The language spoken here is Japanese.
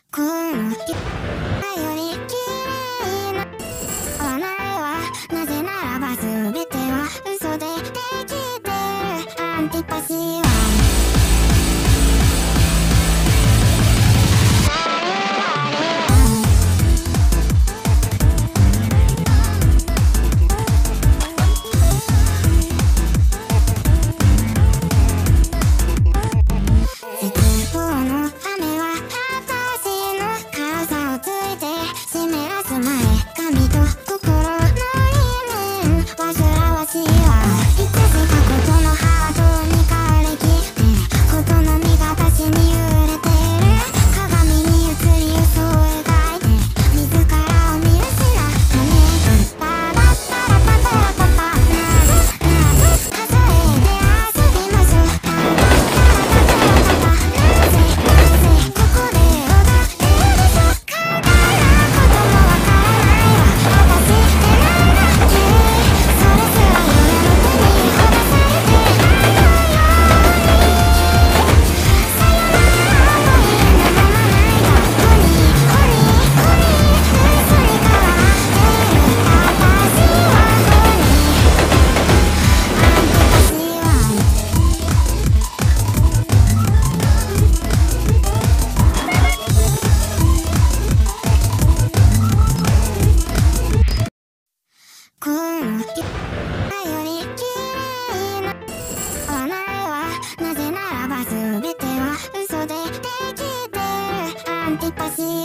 この世より綺麗なはないわ。なぜならば全ては嘘でできてる。アンティパシーは絶望の雨は私の傘をついて湿らす前、髪と心のリム煩わしいわ。いつしかことのハートに枯れきってことの身が私に揺れてる。鏡に映り嘘を描いて自らを見失ったね。パラッパラパパラパパなぜ数えて遊びましょう。パラッパラパパラパパなぜここで踊ってるでしょ。簡単なこともわからないわ。私ってなんだっけ。それすら夜の手にほだされてあのようにさよならという名もないがホニーホニーホニー嘘に変わっている。私はホニーアンティパシーはこの世より綺麗なはないわ。なぜならば全ては嘘でできてる。アンティパシー